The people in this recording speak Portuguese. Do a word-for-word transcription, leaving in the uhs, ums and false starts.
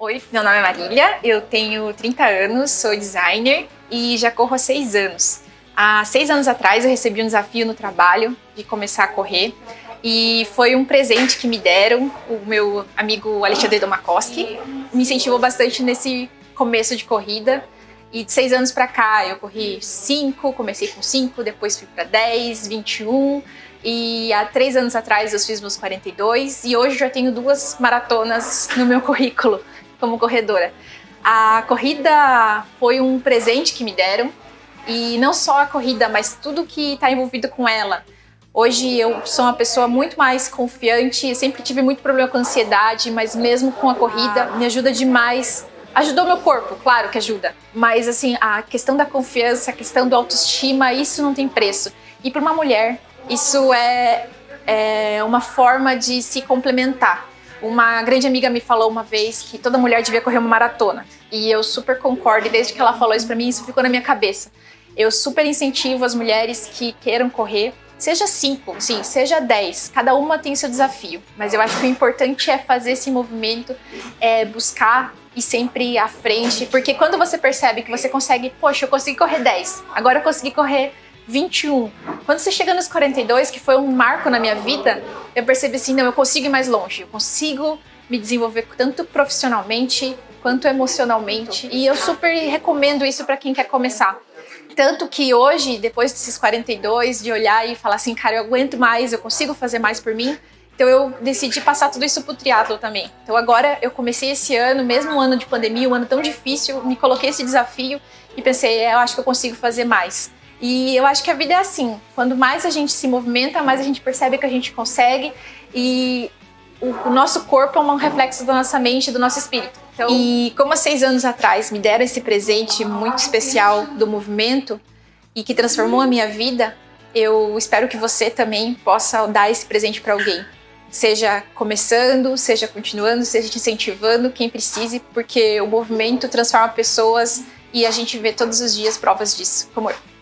Oi, meu nome é Marília, eu tenho trinta anos, sou designer e já corro há seis anos. Há seis anos atrás eu recebi um desafio no trabalho de começar a correr e foi um presente que me deram, o meu amigo Alexandre Domakoski me incentivou bastante nesse começo de corrida. E de seis anos pra cá eu corri cinco, comecei com cinco, depois fui para dez, vinte e um e há três anos atrás eu fiz meus quarenta e dois e hoje já tenho duas maratonas no meu currículo como corredora. A corrida foi um presente que me deram e não só a corrida, mas tudo que está envolvido com ela. Hoje eu sou uma pessoa muito mais confiante, sempre tive muito problema com ansiedade, mas mesmo com a corrida me ajuda demais. Ajudou meu corpo, claro que ajuda, mas assim, a questão da confiança, a questão do autoestima, isso não tem preço. E para uma mulher, isso é, é uma forma de se complementar. Uma grande amiga me falou uma vez que toda mulher devia correr uma maratona. E eu super concordo, e desde que ela falou isso pra mim, isso ficou na minha cabeça. Eu super incentivo as mulheres que queiram correr, seja cinco, sim, seja dez, cada uma tem seu desafio. Mas eu acho que o importante é fazer esse movimento, é buscar e sempre à frente, porque quando você percebe que você consegue, poxa, eu consegui correr dez, agora eu consegui correr vinte e um. Quando você chega nos quarenta e dois, que foi um marco na minha vida, eu percebi assim, não, eu consigo ir mais longe, eu consigo me desenvolver tanto profissionalmente quanto emocionalmente, e eu super recomendo isso para quem quer começar. Tanto que hoje, depois desses quarenta e dois, de olhar e falar assim, cara, eu aguento mais, eu consigo fazer mais por mim, então eu decidi passar tudo isso pro triatlo também. Então agora eu comecei esse ano, mesmo um ano de pandemia, um ano tão difícil, me coloquei esse desafio e pensei, é, eu acho que eu consigo fazer mais. E eu acho que a vida é assim, quando mais a gente se movimenta, mais a gente percebe que a gente consegue e o, o nosso corpo é um reflexo da nossa mente e do nosso espírito. Então, e como há seis anos atrás me deram esse presente muito especial do movimento e que transformou a minha vida, eu espero que você também possa dar esse presente para alguém. Seja começando, seja continuando, seja te incentivando, quem precise, porque o movimento transforma pessoas e a gente vê todos os dias provas disso, como eu.